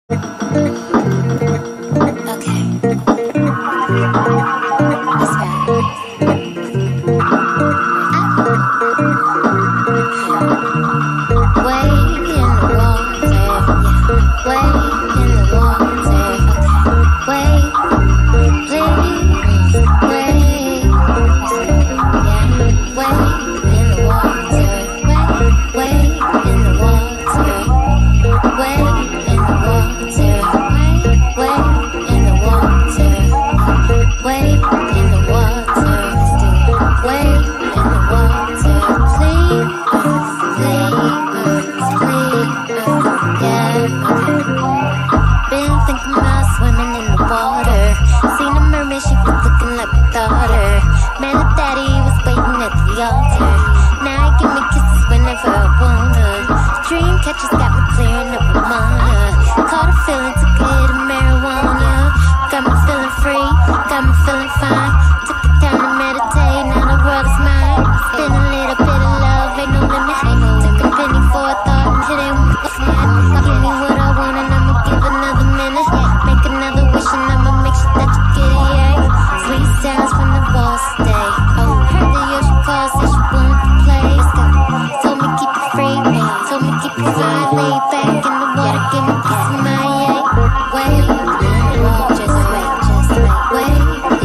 Catches got me clearing up my mind. Caught a feeling, took a hit of marijuana. Got me feeling free, got me feeling fine. Took the time to meditate, now the world is mine. Spend a little bit of love, ain't no limit. Took a penny for a thought, and today give me what I want and I'ma give another minute. Make another wish and I'ma make sure that you get it, yeah. Sweet sounds from the walls today. Oh, heard the ocean call, said she wanted to play. Told me keep it free, told me keep it fly. Lay back in the water, give me a piece of my yay. Wait, just wait, wait.